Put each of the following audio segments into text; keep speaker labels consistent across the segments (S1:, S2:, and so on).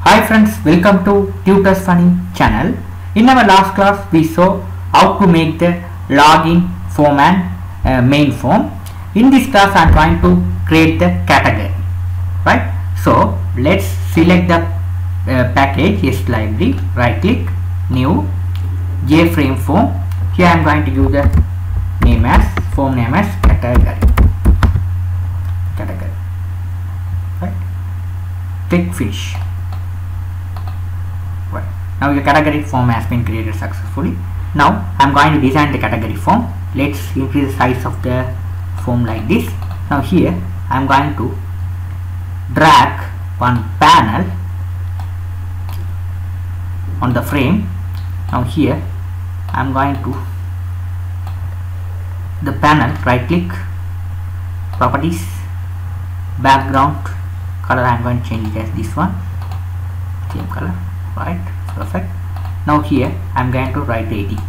S1: Hi friends, welcome to Tutors Funny channel. In our last class we saw how to make the login form and main form. In this class I am trying to create the category, right? So let's select the package yes library, right click, new, JFrame form. Here I am going to give the name as form name as category, right? Click finish. Right. Now your category form has been created successfully. Now I am going to design the category form. Let's increase the size of the form like this. Now here I am going to drag one panel on the frame. Now here I am going to the panel, right click, properties, background color. I am going to change it as this one, same color. Right, perfect. Now here I am going to write the ID,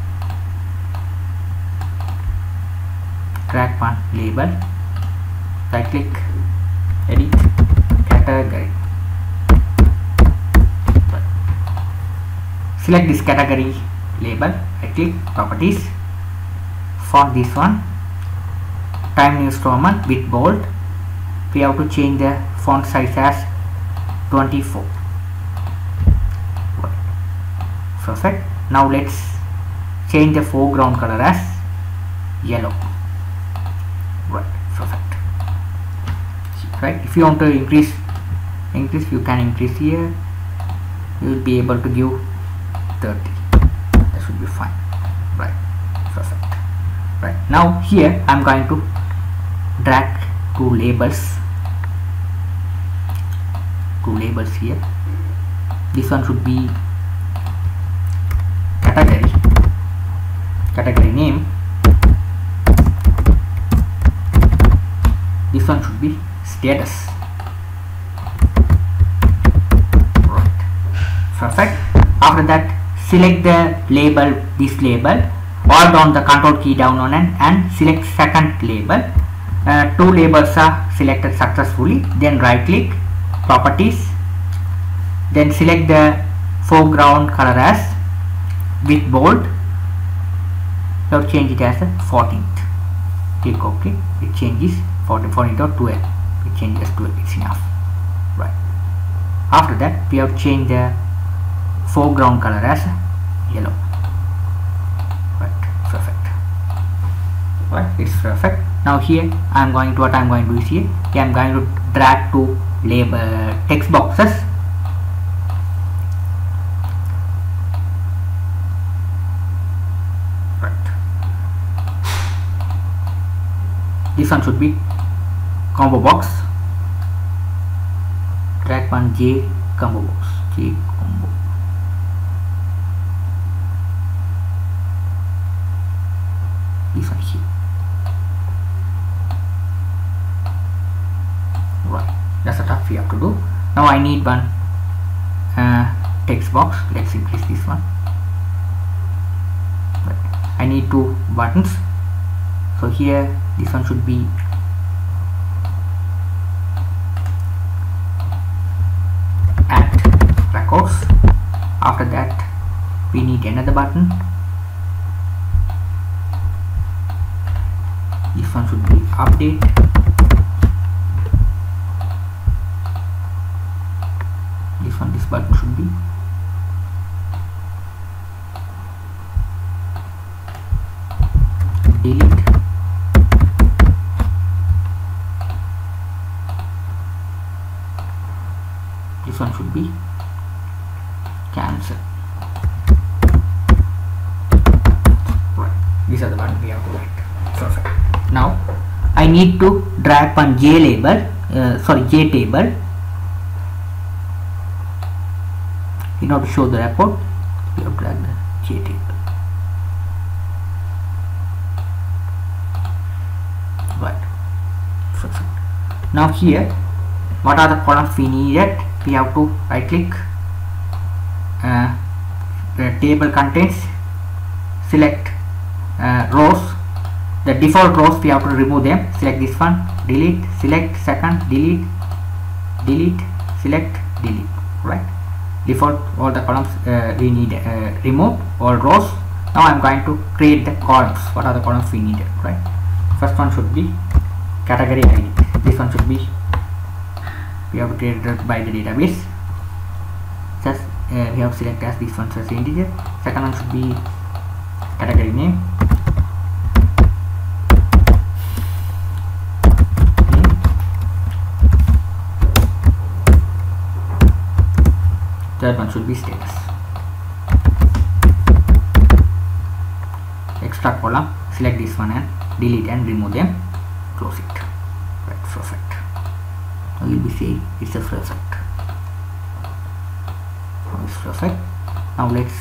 S1: drag one label, right click, edit, category. Select this category label, right click, properties, for this one, Times New Roman with bold. We have to change the font size as 24. Perfect. Now let's change the foreground color as yellow. Right, perfect. Right, if you want to increase you can increase here. You will be able to give 30. That should be fine. Right, perfect. Right, now here I am going to drag two labels here. This one should be category name. This one should be status. Right, perfect. After that, select the label, this label, hold down the control key down on and select second label. Two labels are selected successfully. Then right click, properties, then select the foreground color as with bold. Now change it as a 14th. Click OK. It changes 14th or 12. It changes 12. It's enough. Right. After that, we have changed the foreground color as yellow. Right. Perfect. Right. It's perfect. Now here I am going to what I am going to do is here I am going to drag two label text boxes. This one should be combo box. Drag one J combo box. J combo. This one here. Right. That's the stuff we have to do. Now I need one text box. Let's increase this one. Right. I need two buttons. So here this one should be add records. After that we need another button. This one should be update. This button should be delete. This one should be cancel. Right. These are the ones we have to write. Perfect. Now I need to drag one J label, J table. In order to show the report, we have to drag the J table. Right. Perfect. Now here, what are the columns we needed? We have to right click, the table contains, select rows. The default rows we have to remove them. Select this one, delete, select second, delete, delete, select, delete. Right. default all the columns we need remove all rows. Now I'm going to create the columns. What are the columns we needed, right? First one should be category ID. This one should be, we have to create it by the database. Just we have to select as this one as integer. Second one should be category name. Third one should be status. Extract column, select this one and delete and remove them, close it. Right, perfect. Now you'll be seeing it's a perfect. Now it's perfect. Now let's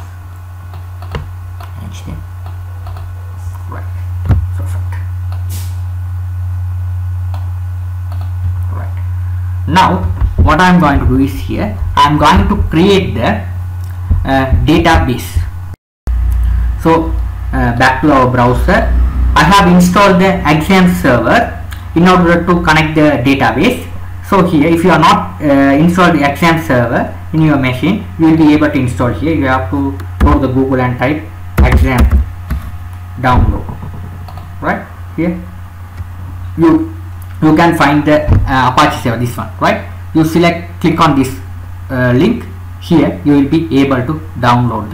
S1: change them. Right, perfect. Right. Now what I'm going to do is here I'm going to create the database. So back to our browser, I have installed the exam server in order to connect the database. So here, if you are not installed the exam server in your machine, you will be able to install here. You have to go to the Google and type exam download. Right here you can find the Apache server, this one, right? You click on this link. Here you will be able to download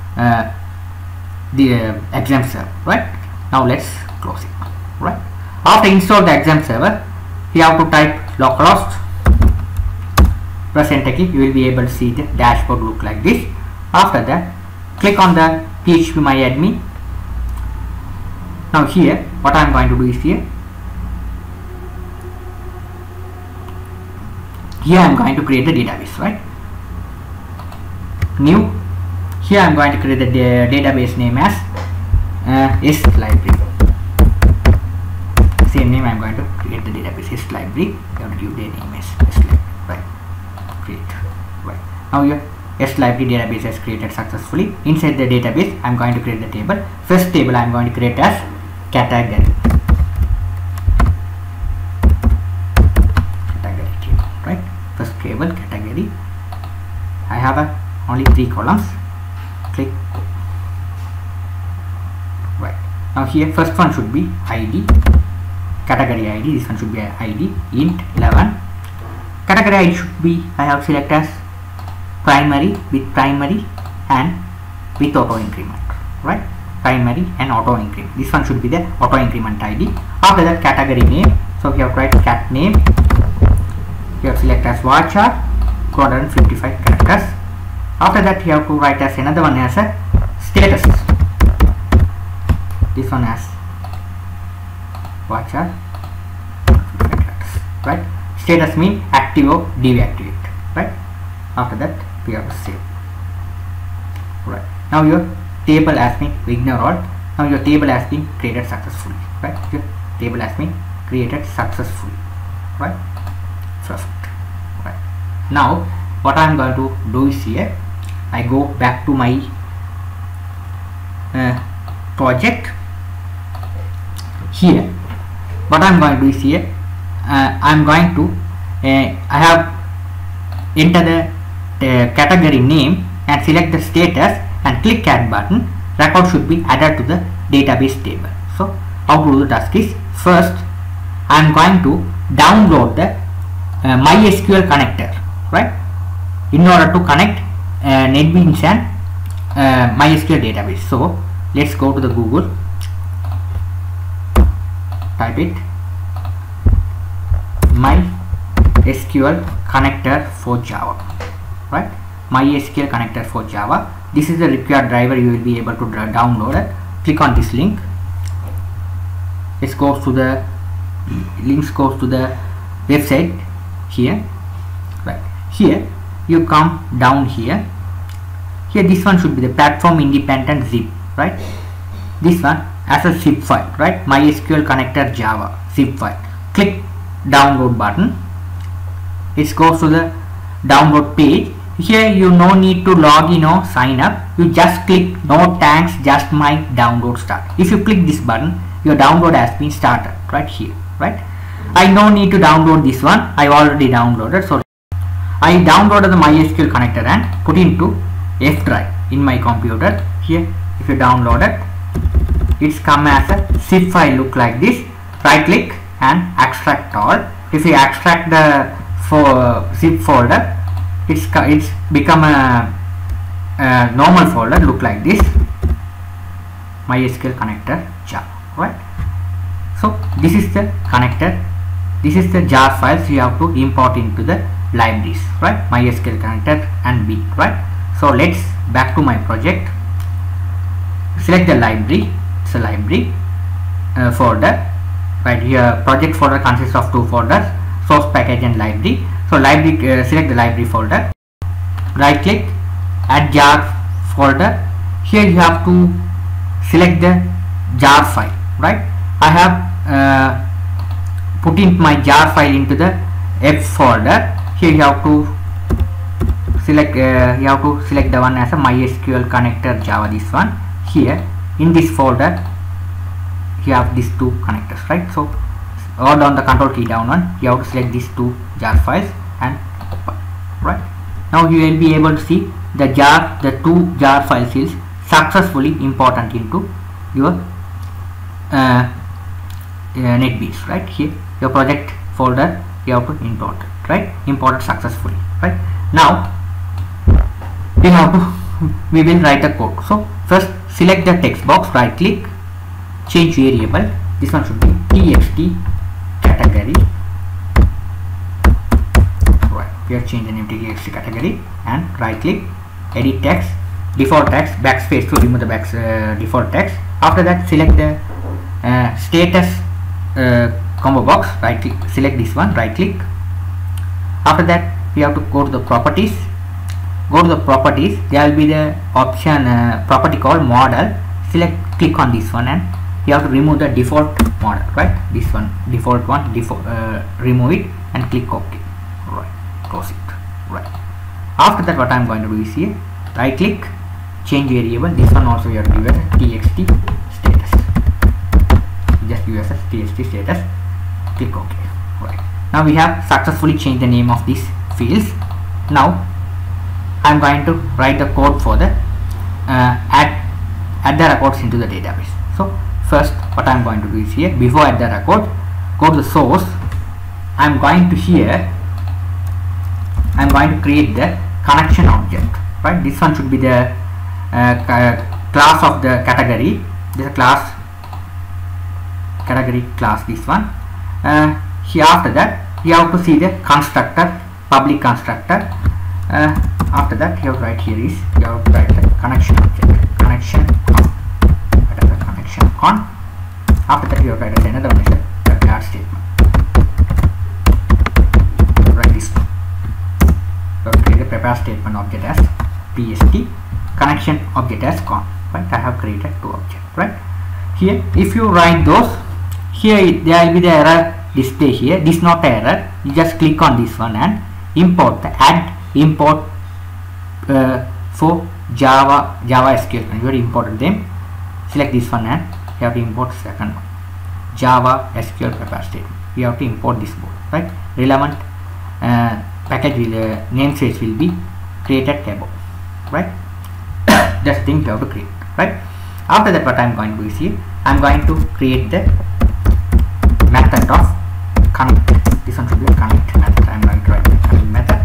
S1: the exam server, right? Now let's close it. Right, after install the exam server, you have to type localhost, press enter key. You will be able to see the dashboard look like this. After that, click on the phpMyAdmin. Now here what I am going to do is here I am going to create the database, right? New. Here I am going to create the database name as S library. Same name I am going to create the database S library. You have to give the name as S library, right? Create. Right. Now your S library database has created successfully. Inside the database, I am going to create the table. First table I am going to create as category. Category table, right? First table category. I have only 3 columns. Click. Right. Now here first one should be ID. Category ID. This one should be ID int 11. Category ID should be, I have select as primary with primary and with auto increment, right? Primary and auto increment. This one should be the auto increment ID. After that, category name. So we have to write cat name. You have select as varchar 255 characters. After that, you have to write as another one as a status. This one as varchar 255 characters, right? Status mean active or deactivate, right? After that, we have to save. Right. Now your table has been, ignore all. Now your table has been created successfully, right? Your table has been created successfully, right? Perfect. Right. Now what I am going to do is here, I go back to my project. Here, what I am going to do is here, I am going to I have enter the category name and select the status and click add button. Record should be added to the database table. So how to do the task is, first I am going to download the MySQL connector, right? In order to connect NetBeans and MySQL database. So let's go to the Google, type it MySQL connector for Java, right? MySQL connector for Java. This is the required driver you will be able to download it. Click on this link. Let's go to the links, goes to the website here, right? Here you come down here. Here this one should be the platform independent zip, right? This one as a zip file, right? MySQL connector Java zip file. Click download button. It goes to the download page. Here you no need to log in or sign up. You just click no thanks, just my download start. If you click this button, your download has been started right here, right? I no need to download this one. I already downloaded. So I downloaded the MySQL connector and put into F drive in my computer. Here if you download it, it's come as a zip file, look like this. Right click and extract all. If you extract the zip folder, it's become a normal folder, look like this, MySQL connector Java, right? So this is the connector, this is the jar files you have to import into the libraries, right? MySQL connector and B, right? So let's back to my project. Select the library, it's a library folder, right? Here project folder consists of two folders, source package and library. So library, select the library folder, right click, add jar folder. Here you have to select the jar file, right? I have put in my jar file into the F folder. Here you have to select the one as a MySQL connector Java, this one. Here in this folder you have these two connectors, right? So hold on the control key down one, you have to select these two jar files and open, right? Now you will be able to see the two jar files is successfully imported into your NetBeans, right? Here your project folder you have to import it, right? Imported successfully, right? Now we will write a code. So first select the text box, right click, change variable. This one should be txt category, right? We have changed the name to txt category and right click, edit text, default text, backspace to remove the default text. After that select the status combo box, right click, select this one, right click. After that we have to go to the properties. Go to the properties, there will be the option property called model. Select, click on this one and you have to remove the default model, right? This one, default one, remove it and click OK, right? Close it, right? After that what I am going to do is here, right click, change variable. This one also you have to give as a txt status. Just give as a txt status, click OK, right? Now we have successfully changed the name of these fields. Now I am going to write the code for the add the records into the database. So first what I am going to do is here, before add the record, go to the source. I am going to create the connection object, right? This one should be the class of the category. This is a class, category class, this one. Here after that you have to see the constructor, public constructor. After that you have to write here is, you have to write the connection object, connection on. After that you have to write another one is the prepare statement, write this one. You have to create a prepare statement object as pst, connection object as con, right? I have created two objects, right? Here if you write those, here there will be the error display here. This is not the error, you just click on this one and import the add import for Java SQL, and you have imported them. Select this one and you have to import second one, Java SQL prepare statement. You have to import this board, right? Relevant package will namespace will be created above, right? Just thing you have to create, right? After that what I am going to do is here, I am going to create the method of connect. This one should be a connect method. I am going to write the connect method,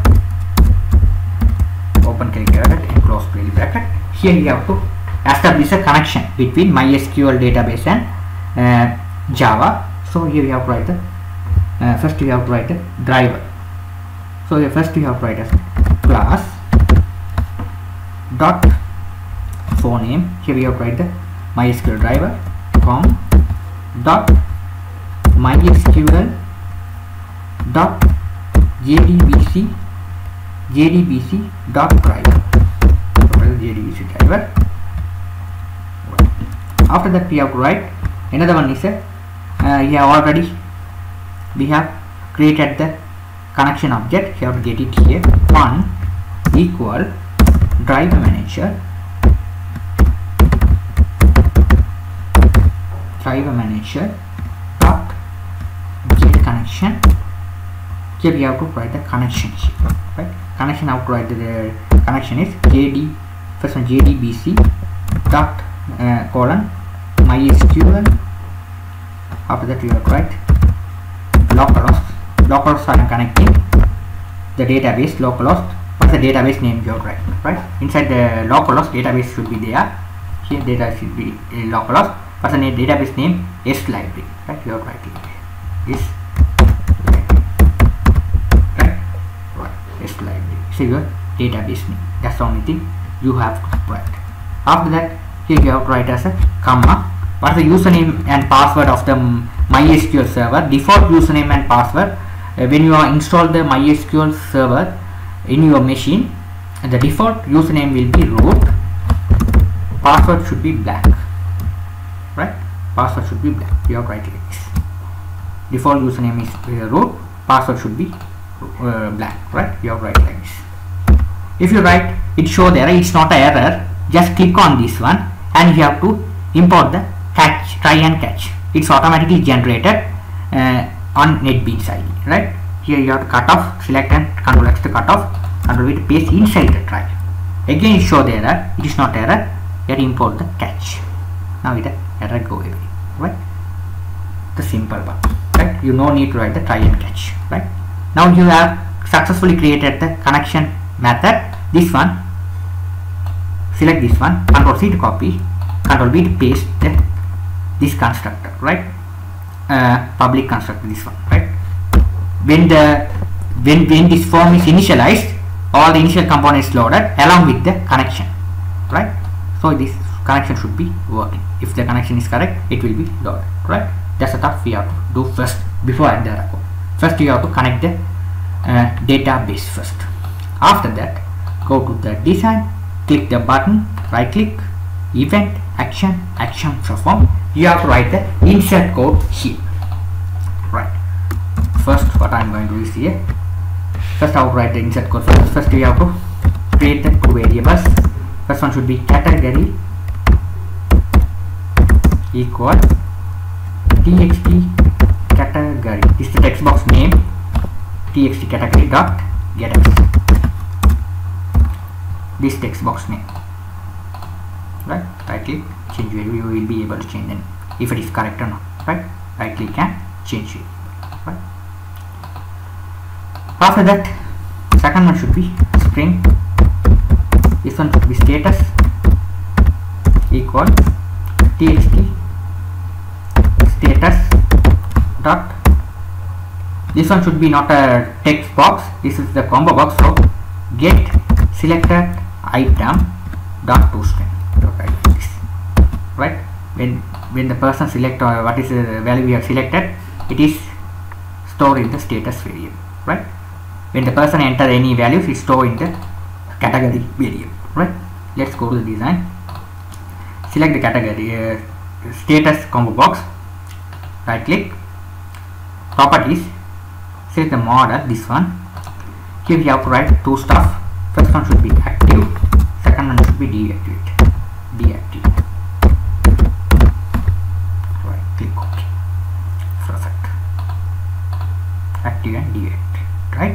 S1: open curly bracket and close curly bracket. Here you have to establish a connection between MySQL database and Java. So here you have to write the first you have to write a driver. So here first you have to write a class dot phone name. Here we have to write the MySQL driver com dot MySQL dot jdbc dot driver, jdbc driver. After that we have to write another one is we have created the connection object. You have to get it here, one equal driver manager dot get connection Here we have to write the connection here, right? Connection, how to write the connection is JD, first one JDBC dot colon MySQL. After that you have to write localhost. Localhost I am connecting the database localhost. What's the database name you have to write, right? Inside the localhost database should be there. Here data should be localhost. What's the database name? S library, right? You have to write it. This library. So your database name. That's the only thing you have to write. After that, here you have to write as a comma. What's the username and password of the MySQL server? Default username and password. When you install the MySQL server in your machine, the default username will be root. Password should be blank. Right? Password should be blank. You have to write it like this. Default username is root. Password should be blank, right? You have to write like this. If you write it show the error, it's not an error, just click on this one and you have to import the catch, try and catch. It's automatically generated on NetBeans ID, right? Here you have to cut off, select and Control X to cut off, Control V to paste inside the try. Again it show the error, it is not error, you have to import the catch. Now the error go away, right? The simple one, right? You no need to write the try and catch, right? Now you have successfully created the connection method. This one, select this one, Control C to copy, Control V to paste this constructor, right? Public constructor, this one, right? When this form is initialized, all the initial components loaded along with the connection, right? So this connection should be working. If the connection is correct, it will be loaded, right? That's the stuff we have to do first before add the record. First you have to connect the database first. After that, go to the design, click the button, right click, event, action perform. You have to write the insert code here, right? First what I am going to do is here, first I will write the insert code first. First you have to create the two variables. First one should be category equal txt category. This is the text box name, txt category dot getX. This text box name, right? Right click, change value. You will be able to change then if it is correct or not, right? Right click and change it, right? After that, second one should be string. This one should be status equal txt status dot. This one should be not a text box, this is the combo box. So get selected item dot toString, okay, like this, right? When the person select what is the value we have selected, it is stored in the status variable, right? When the person enter any values, it's stored in the category variable, right? Let's go to the design, select the category status combo box, right click, properties, select the model, this one. Here we have to write two stuff. First one should be active, second one should be deactivate. Right click, OK, perfect. Active and deactivate, right?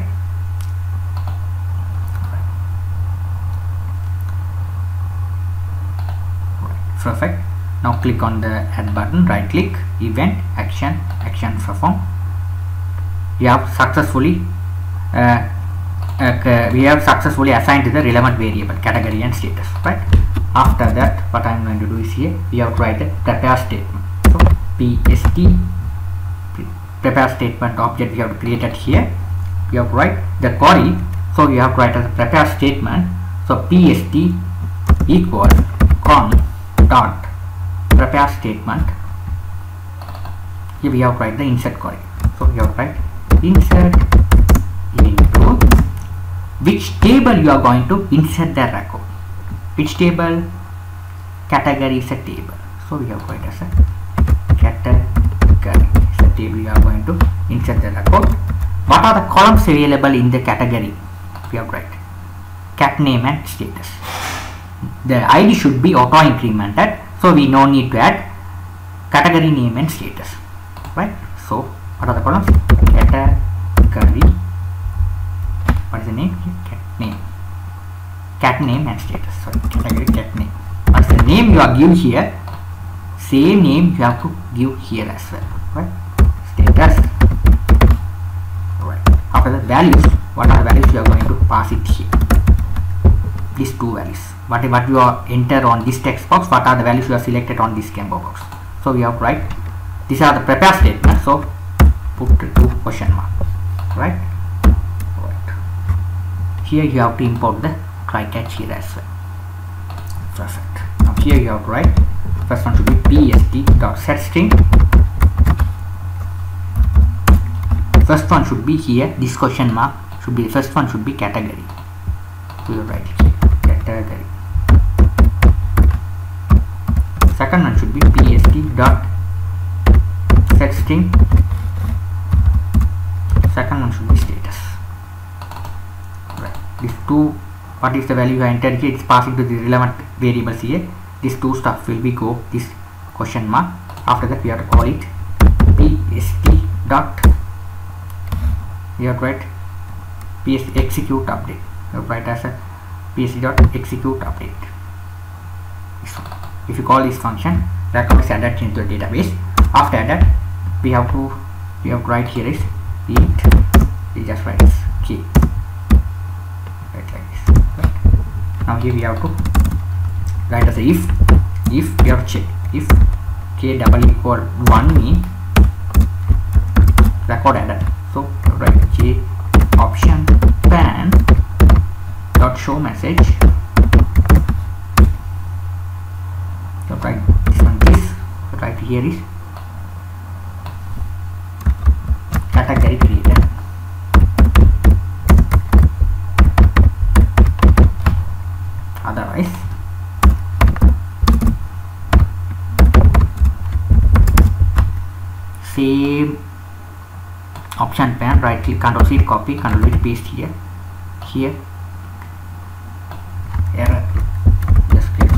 S1: Perfect. Now click on the add button, right click, event, action perform. We have successfully assigned to the relevant variable category and status, right? After that, what I am going to do is here we have to write the prepare statement. So PST prepare statement object we have to create it here. We have to write the query, so we have to write as a prepare statement. So PST equal con dot prepare statement. Here we have to write the insert query. So we have to write insert into which table you are going to insert the record. Which table? Category is a table. So we have to write as a category is a table you are going to insert the record. What are the columns available in the category? We have to write cat name and status. The ID should be auto incremented, so we no need to add category name and status, right? So what are the columns? Category what is the name? Cat name and status. Sorry, category cat name. What's the name you are give here? Same name you have to give here as well, right? Status. Right. After the values, what are the values you are going to pass it here? These two values. What you are enter on this text box, what are the values you are selected on this combo box. So we have write, these are the prepare statements, so put two question mark, right? Here you have to import the try catch here as well. Perfect. Now here you have to write, first one should be pst.setString. First one should be here, this question mark should be, the first one should be category. We will write here category. Second one should be pst.setString. Second one should be status. Right. These two, what is the value you entered here? It's passing to the relevant variables here. These two stuff will be go this question mark. After that we have to call it pst dot. We have to write pst execute update. We have to write as a pst dot execute update. If you call this function, record is added into the database. After that, we have to write here is int. We just write as k. Right like this. Right. Now here we have to write as a if we have to check if k double equal 1 mean record added. So write k option pan dot show message. So write this one, this right here is category created. Otherwise same option pan, right click, Ctrl C, copy, Ctrl V, paste here error, just click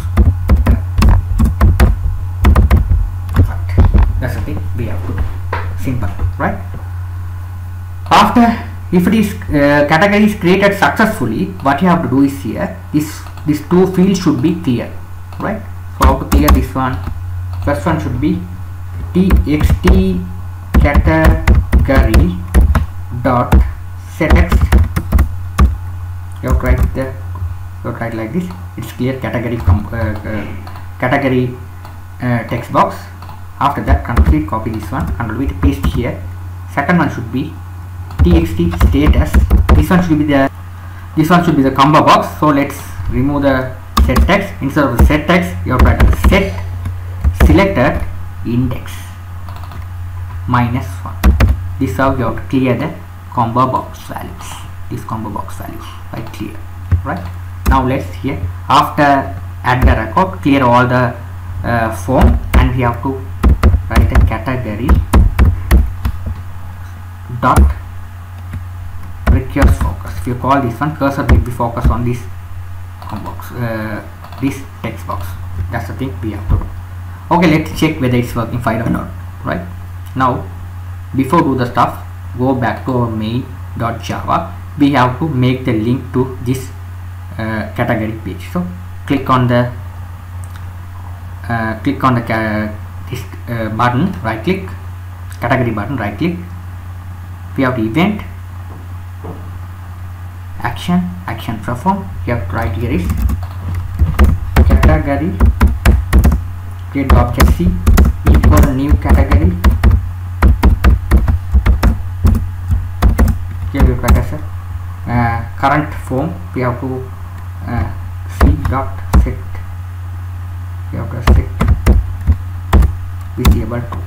S1: that's the thing we have to do. Simple, right? After, if it is category is created successfully, what you have to do is here, these two fields should be clear, right? So how to clear this one? First one should be txt category dot setText. You have to write like this. It's clear category category text box. After that, Ctrl C, copy this one, Ctrl V to paste here. Second one should be txt status. This one should be the combo box. So let's remove the set text. Instead of the set text, you have to write set selected index -1. This is how you have to clear the combo box values. These combo box values, right? Clear, right? Now let's here, after add the record, clear all the form, and we have to write a category dot recurse focus. If you call this one, cursor will be focused on this box, this text box. That's the thing we have to do. Okay, let's check whether it's working fine or not. Right now, before do the stuff, go back to our main.java. We have to make the link to this category page. So click on the this button, right click, category button, right click. We have the event action perform. You have to write here is category create object C equal new category. Here we write as a current form. We have to c dot set. We have to set visible to.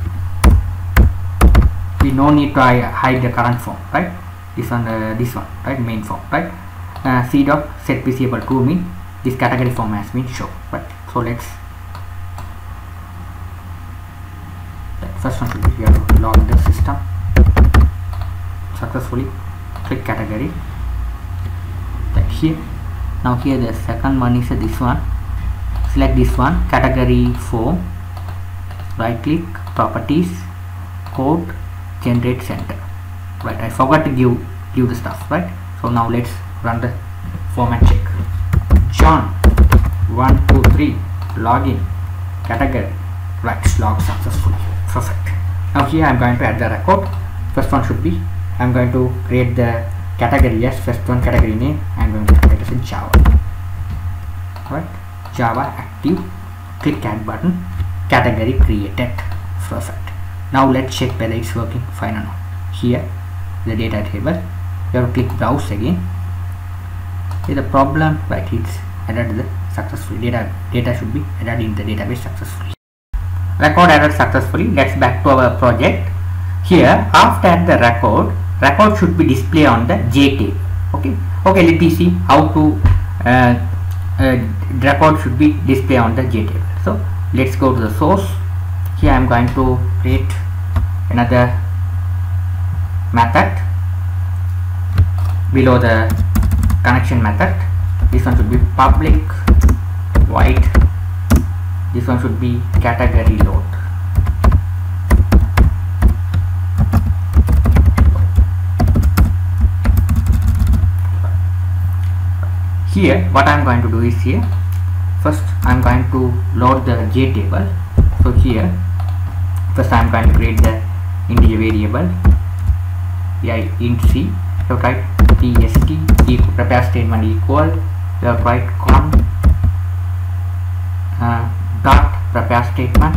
S1: We no need to hide the current form, right? This one, right? Main form, right? C dot set visible to mean this category form has been shown, right? So let's. First one should be here to log the system successfully. Click category. Like here. Now here the second one is this one. Select this one, category form. Right click, properties, code, generate center. Right, I forgot to give the stuff, right? So now let's run the format check. John 123 login category, right, log successfully. Perfect. Now here I'm going to add the record. First one should be, I'm going to create the category as first one category name. I'm going to create as a Java. Right, Java active. Click add button. Category created. Perfect. Now let's check whether it's working fine or not. Here the data table. You have to click browse again. Here the problem, right, it's added successfully. Data should be added in the database successfully. Record added successfully. Let's back to our project. Here after the record should be displayed on the JTable. Okay, let me see how to record should be displayed on the JTable. So let's go to the source. Here I am going to create another method below the connection method. This one should be public void. This one should be category load. Here what I am going to do is, here first I am going to load the JTable. So here first I am going to create the integer variable, int c. So write tst equal prepare statement equal, you have write con dot prepare statement,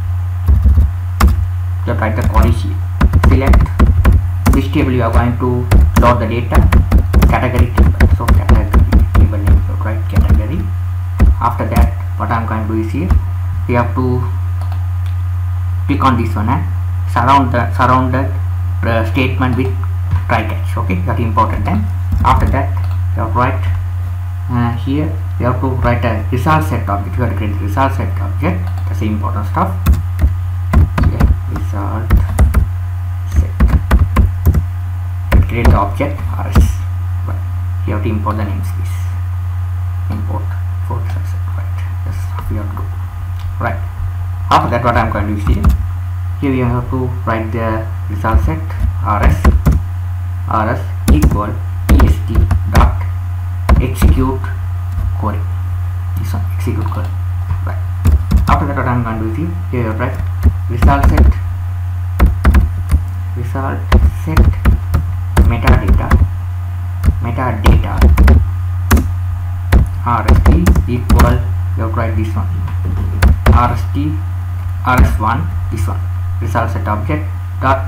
S1: you have write the query here. Select which table you are going to load the data, category table. So category table name, you write category. After that what I am going to do is, here we have to click on this one and surround the statement with try catch. Okay, that is important. Then after that you have write here you have to write a result set object. You have to create the result set object. That's the important stuff. Here result set, create the object rs. But you have to import the namespace. Import for result set. Right, that's how we have to do. Right. After that what I am going to do is, here we have to write the result set rs equal tst dot execute query. This one, execute query. Right. After that what I am going to do is, here you write result set metadata rst equal, you have to write this one rs1, this one, result set object dot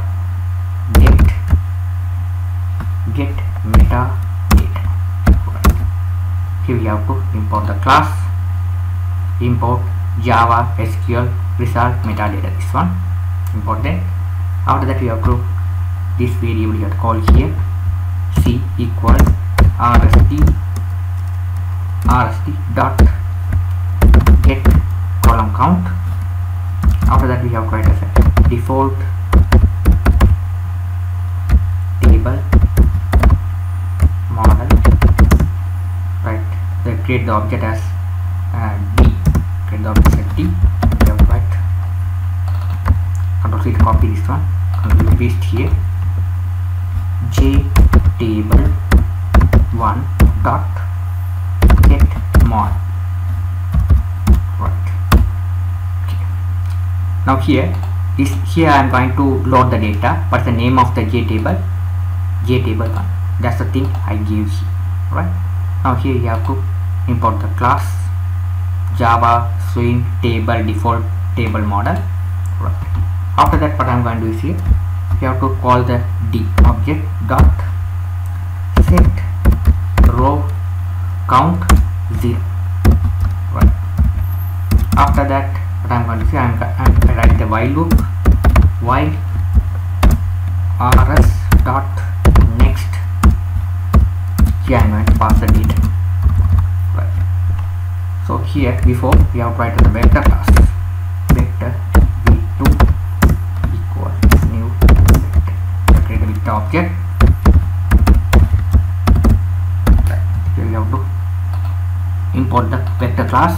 S1: get metadata. Right. Here we have to import the class, import Java SQL result metadata, this one, import that. After that we have to this variable you have to call here c equal rst dot get column count. After that we have to write as a default table model. Right, they create the object as d, create the object as d. We have to write Control C to copy this one, Control paste here JTable 1 dot get mod. Right. Okay. Now here I am going to load the data. What's the name of the JTable? JTable 1. That's the thing I gave here. Right. Now here you have to import the class Java swing table default table model. Right. After that what I am going to do is, here you have to call the d object dot set row count 0. Right. After that what I am going to say, I am going to write the while loop, while rs dot next. Here I am going to pass the data. Right. So here before we have to write the vector class, vector v2 equal new vector. Create a vector object. Right. Here we have to import the vector class.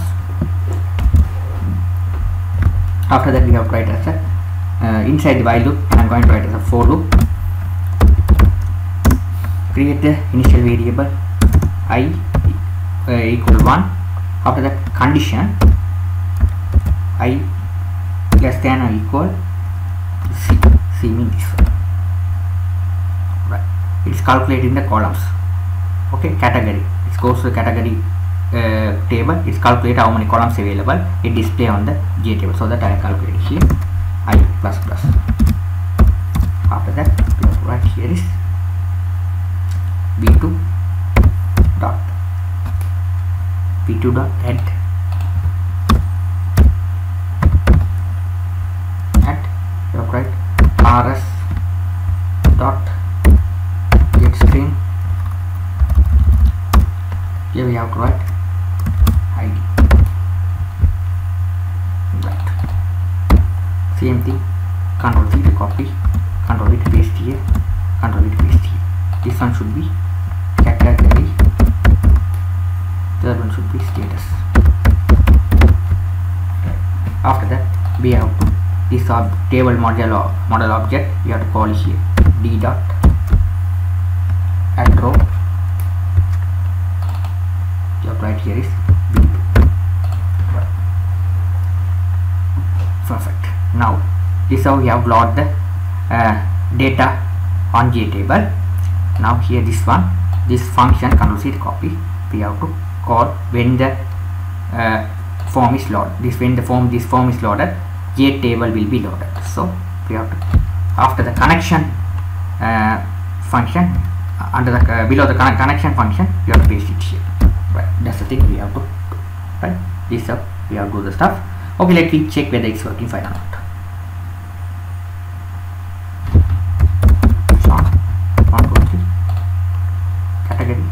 S1: After that we have to write as a inside the while loop I am going to write as a for loop. create the initial variable I equal 1. After that, condition I less than or equal to C means this one, right? It's calculating the columns. Okay, category, it goes to the category table. It's calculate how many columns available. It display on the J table, so that I calculate here I plus plus. After that, we have to write here is b2 dot add you have to write rs dot get string. Here we have to write id. Right. Same thing. Control C to copy. Control V to paste here. Control V to paste here. This one should be category. Third one should be status. After that, we have to this table model object. We have to call here d dot add row. Right here is b2. Right. Perfect. Now this is how we have load the data on J table. Now here this function Control C to copy. We have to call when the form is loaded. This form is loaded, J table will be loaded. So we have to, after the connection function, under the below the connection function, you have to paste it here. Right, that's the thing we have to do. Right, this up we have to do the stuff. Okay, let me check whether it's working fine or not. Found 1 2 3 category.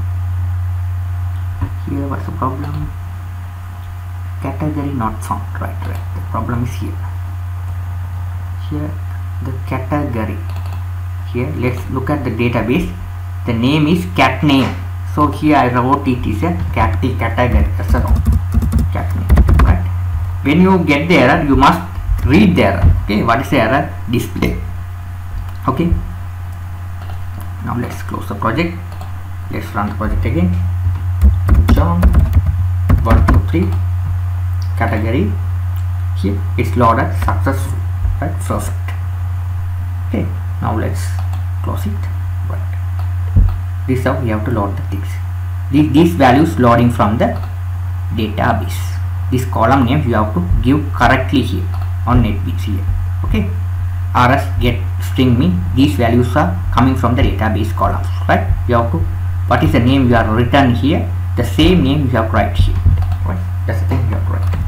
S1: Here what's the problem? Category not found. Right, the problem is here. The category. Here let's look at the database. The name is cat name. So here I wrote it is a category. That's a wrong cat name, right? When you get the error, you must read the error. Okay, what is the error? Display. Okay. Now let's close the project. Let's run the project again. John 1 2 3 category. Here it's loaded successful. Right, perfect. Okay. Now let's close it. Right. This is how we have to load the things. These values loading from the database. This column name you have to give correctly here on NetBeans here. Okay. rs get string mean these values are coming from the database columns. Right. You have to, what is the name you are written here? The same name you have to write here. Right. That's the thing you have to write.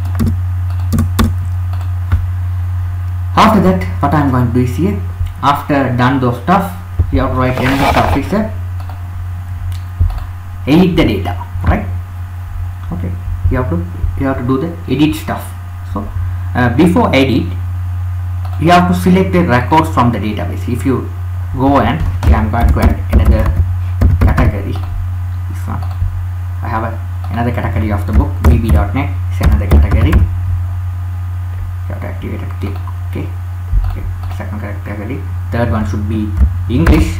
S1: After that, what I am going to do is here. After done those stuff, you have to write another stuff is edit the data, right? Okay, you have to do the edit stuff. So before edit, you have to select the records from the database. If you go and I am going to add another category. This one, I have another category of the book. bb.net is another category. You have to activate it. Click. Okay. Second category. Third one should be English.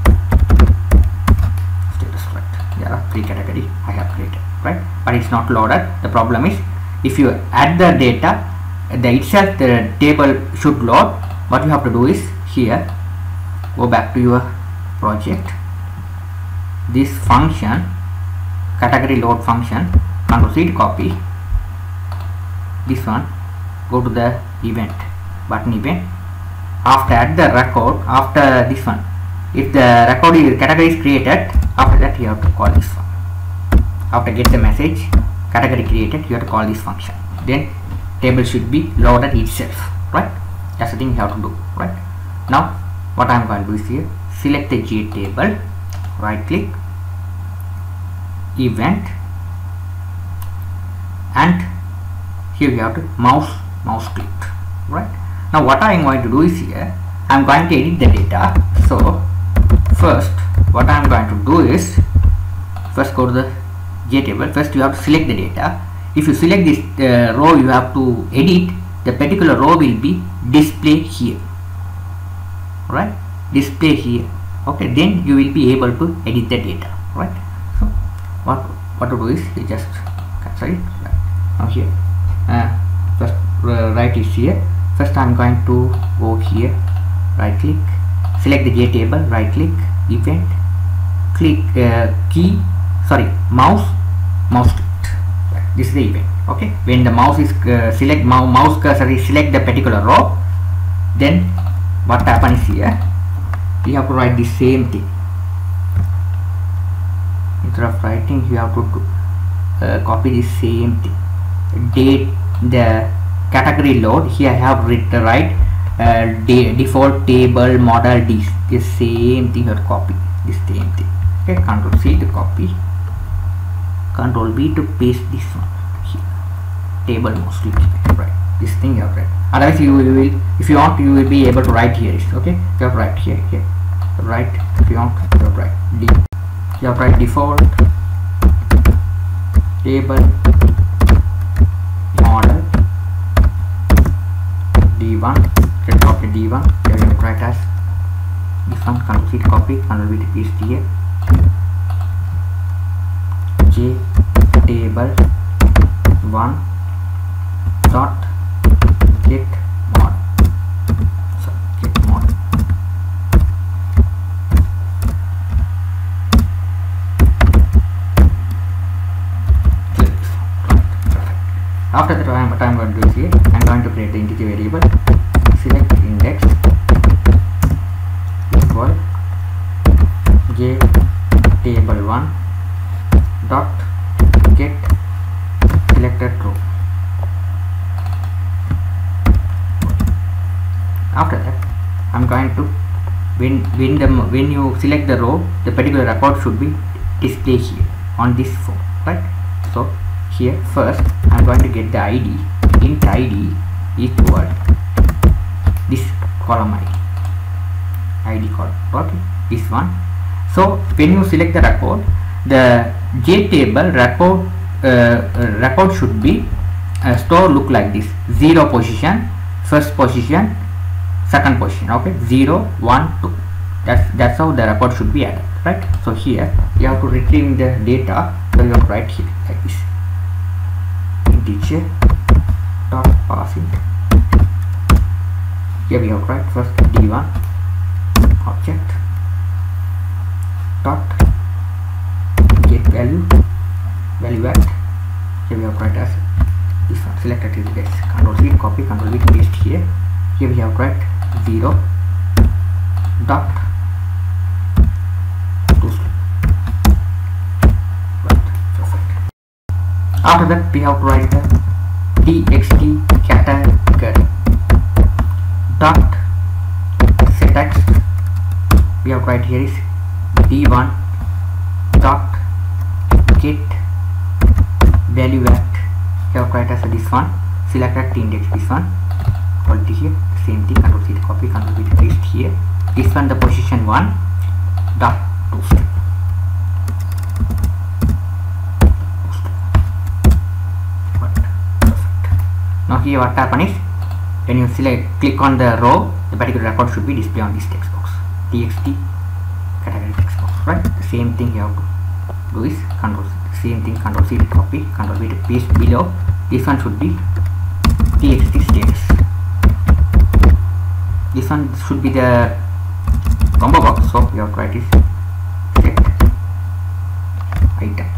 S1: There are 3 categories I have created, right? But it's not loaded. The problem is if you add the data, the table should load. What you have to do is here, go back to your project. This function, category load function, Control C to copy. This one, go to the event, button event. After add the record, after this one, if the record is category is created, after that you have to call this one. After get the message category created, you have to call this function. Then table should be loaded itself, right? That's the thing you have to do, right? Now what I am going to do is here, select the J table, right click, event, and here you have to mouse click, right? Now what I am going to do is here, I am going to edit the data. So first what I am going to do is, first go to the J table. First you have to select the data. If you select this row you have to edit, the particular row will be display here, right? Display here. okay, then you will be able to edit the data, right? So what to do is you just cancel it. Now here first right is here. First I'm going to go here, right click, select the JTable, right click, event, click mouse clicked. Right, this is the event. Okay, when the mouse is select mouse cursor is select the particular row, then what happens here, you have to write the same thing. Instead of writing, you have to copy the same thing. Date, the category load, here I have written right default table model the same thing, you have to copy the same thing. Okay, Control C to copy, Control V to paste this one here, table mostly, right, this thing you have written. Otherwise you will, if you want, you will be able to write here. Okay, you have write here, write, if you want, you have write you have write default table model D1, copy D1, here you have write as this one, Control C to copy, Control V to paste here, J table 1 dot get mod, so get mod. After that, what I am going to do is here, I am going to create the integer variable, select index equal j table 1 dot get selected row. After that, I'm going to when you select the row, the particular record should be displayed here on this form, right? So here first I'm going to get the ID, int ID equal this column ID column, okay, this one. So when you select the record, the JTable record should be store look like this: 0 position, first position, second position. Okay, 0 1 2, that's how the record should be added, right? So here you have to retrieve the data, so you have to write here like this: integer dot passing. Here we have to write first D1 object dot get value at, here we have to write as this one, selected is Control C copy, Control V paste here. Here we have to write 0 dot right, perfect. After that we have to write the txt category dot settext. We have to write here is d1 dot get value at, you have to write as this one, selected index, this one, quality here, same thing, Control C to copy, Control V to paste here. This one the position 1 dot toast. Now here what happen is, when you click on the row, the particular record should be displayed on this text box, txt category text box, right? The same thing you have to do is Control C to copy, Control V to paste below. This one should be txt status. This one should be the combo box, so you have to write is set item,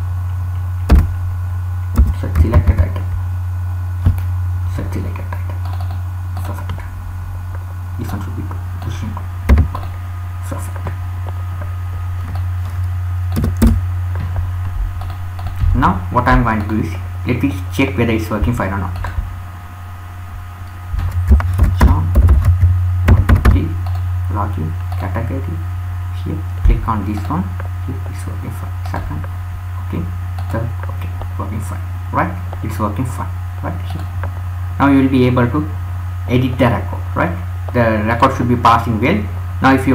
S1: set selected item, perfect. This one should be pushing, perfect. Now what I am going to do is, let me check whether it's working fine or not. Login category, here click on this one, it's working fine. Second, okay, third, okay, working fine, right? It's working fine, right? Here. Now you will be able to edit the record, right? The record should be passing well. Now if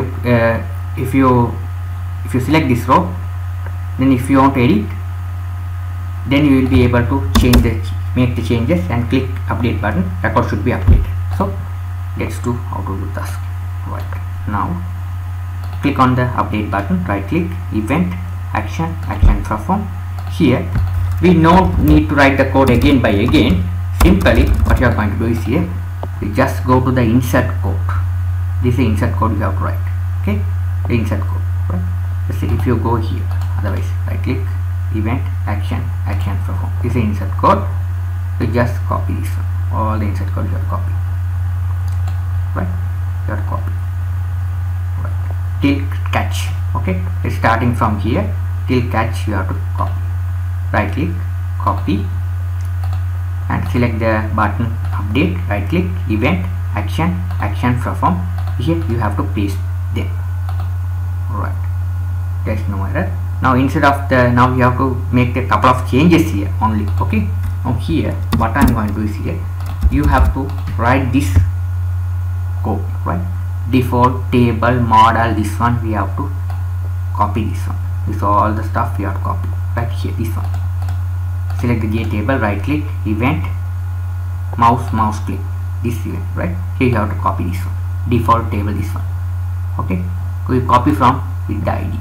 S1: you select this row, then if you want to edit, then you will be able to make the changes and click update button, record should be updated. So let's do how to do task. Right, now click on the update button, right click, event, action perform. Here we no need to write the code again by again. Simply what you are going to do is here, you just go to the insert code. This is the insert code you have to write. Okay, the insert code, right? Let's see if you go here, otherwise right click, event, action perform. This is the insert code. You just copy this one. All the insert code you have to copy, right? You have to copy, right? Till catch. Okay, it's starting from here till catch. You have to copy. Right click, copy, and select the button update. Right click, event, action perform. Here you have to paste them. Right, there's no error. Now instead of the, now you have to make a couple of changes here only. Okay, now here what I'm going to do is here, you have to write this code, right? Default, table, model, this one we have to copy. This one, this all the stuff we have to copy right here. This one, select the JTable, right click, event, mouse click, this event, right? Here you have to copy this one, default table, this one. Okay, we copy from with the ID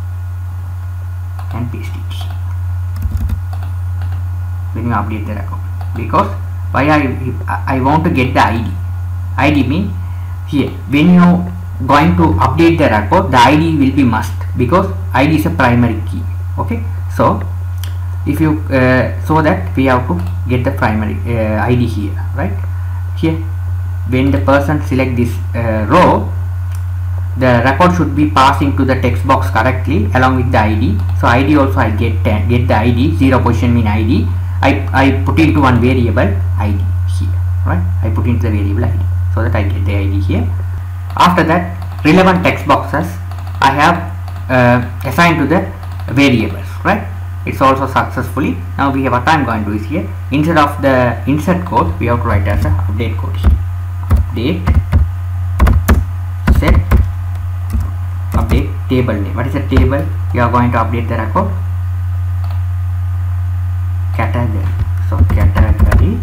S1: and paste it here when you update the record. Because why I want to get the ID mean here when you going to update the record, the ID will be must, because ID is a primary key. Okay, so if you so that we have to get the primary ID here, right? Here when the person select this row, the record should be passing to the text box correctly along with the ID. So ID also I get the ID, 0 position mean ID. I put into one variable ID here, right? I put into the variable ID so that I get the ID here. After that, relevant text boxes I have assigned to the variables, right? It's also successfully. Now we have what I'm going to do is here, instead of the insert code we have to write as a update code here. Update set update table name. What is a table? You are going to update the record category. So category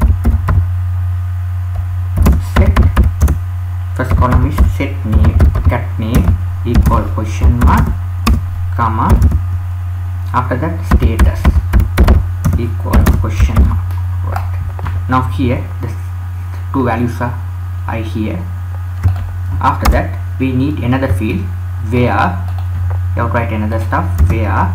S1: set, first column is set name, cat name equal question mark, comma, after that status equal question mark. Right, now here the two values are I here. After that we need another field where you have to write another stuff, where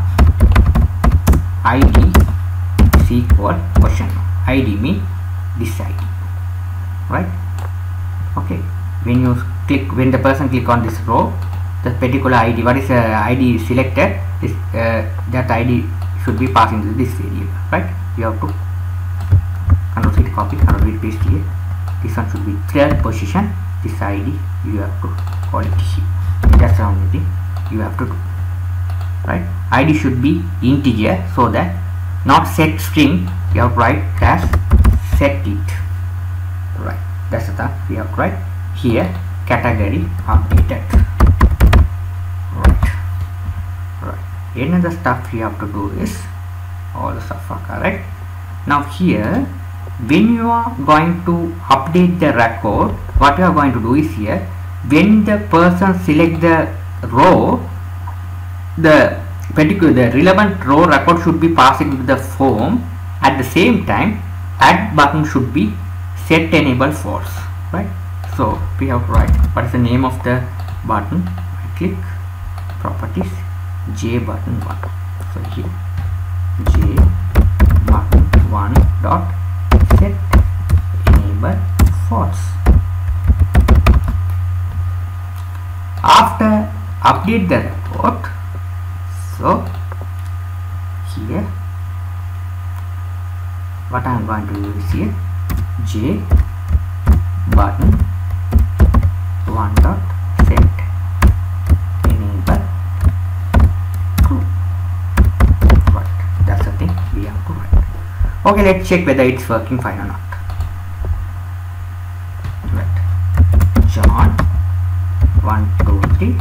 S1: ID is equal question mark. ID mean this ID, right? Okay, when you click, when the person click on this row, the particular ID, what is ID selected, is that ID should be passing to this variable, right? You have to Control C copy, Control V paste here. This one should be third position. This ID you have to call it here. That's the only thing you have to do, right? ID should be integer, so that not set string, you have to write as set it, right? That's the thing we have to write here. Category updated, right? Another stuff you have to do is all the stuff are correct. Now here when you are going to update the record, what you are going to do is here, when the person select the row, the relevant row record should be passing to the form. At the same time, add button should be set enable false, right? So we have to write what is the name of the button. I click properties, J button 1. So here J button 1 dot set enable false. After update the record, so here what I am going to do is here J button 1 dot set enable true, right? That's the thing we have to write. Okay, let's check whether it's working fine or not. Right, John 1 2 3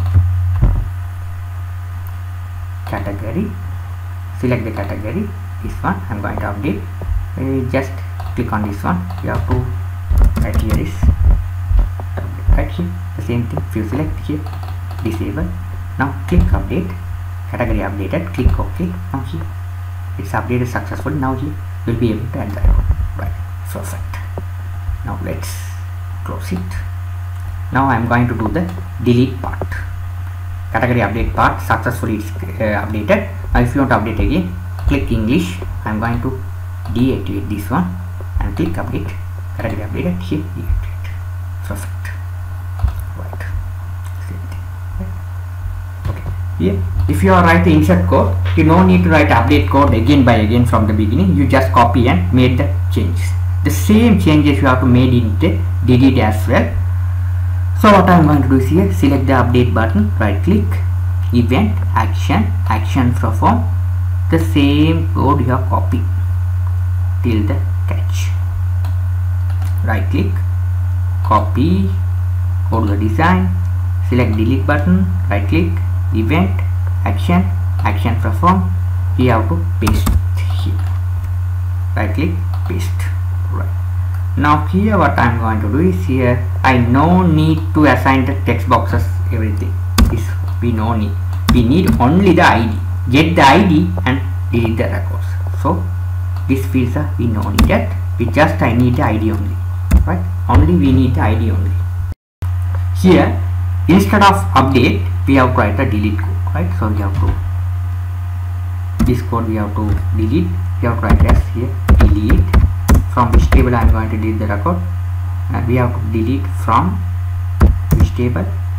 S1: category, select the category, this one I'm going to update. Just click on this one, you have to write here is right here, the same thing. If you select here disable, Now click update, category updated, click OK. Now here it's updated successfully. Now here you'll be able to add the record. Right, perfect. Now let's close it. Now I'm going to do the delete part. Category update part successfully it's updated. Now if you want to update again, click English. I'm going to deactivate this one and click update. Category updated, here deactivate. Perfect. Right. Same thing. Right. Okay. Here, if you are writing insert code, you no need to write update code again by again from the beginning. You just copy and made the changes. The same changes you have to made in the delete as well. So what I am going to do is here, select the update button, right click, event, action perform. The same code you have copied till the catch. Right click, copy, go to the design, select delete button, right click, event, action perform. You have to paste here. Right click, paste. Right. Now here what I am going to do is here, I no need to assign the text boxes everything. This we no need. We need only the ID. Get the ID and delete the records. So this fields are we no need that. We just I need the ID only. Right? Only we need the ID only. Here instead of update we have to write a delete code. Right? So we have to this code we have to delete. We have to write as here delete. From which table I am going to delete the record, and we have to delete from which table.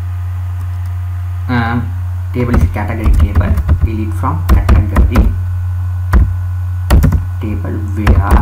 S1: Table is category table. Delete from category table where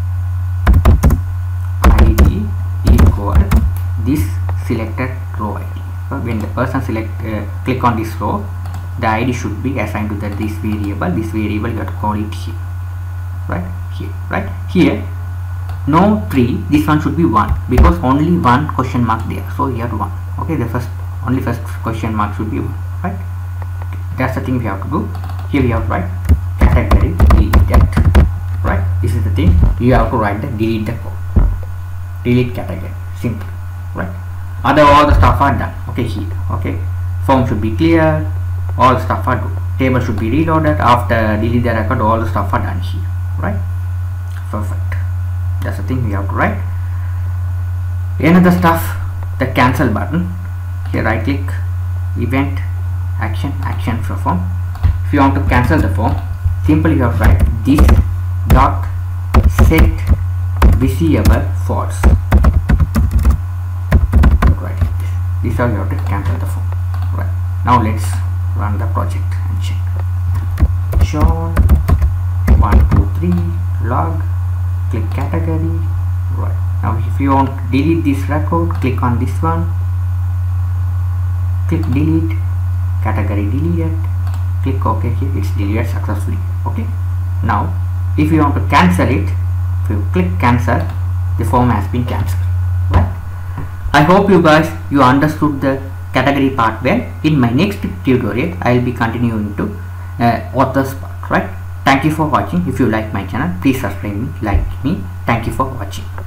S1: ID equal this selected row ID. So when the person click on this row, the ID should be assigned to this variable. This variable you have to call it here. Right here. Right here. No 3, this one should be 1 because only one question mark there, so here 1. Okay, the first question mark should be 1. Right, okay. That's the thing we have to do. Here we have to write category deleted. Right, this is the thing you have to write, the delete the code, delete category, simple. Right, all the stuff are done. Okay, here, okay, form should be clear, all the stuff are done, table should be reloaded. After delete the record, all the stuff are done here. Right, perfect. That's the thing we have to write. Another stuff, the cancel button. Here right click, event, action perform. If you want to cancel the form, simply you have to write this dot set visible false. Right, this is how you have to cancel the form. Right, now let's run the project and check. John 123 log. Click category. Right, now if you want to delete this record, click on this one, click delete, category deleted, click OK. Here it's deleted successfully. Okay, now if you want to cancel it, if you click cancel, the form has been cancelled. Right, I hope you guys understood the category part well. In my next tutorial I will be continuing to authors part. Right, thank you for watching. If you like my channel, please subscribe me, like me. Thank you for watching.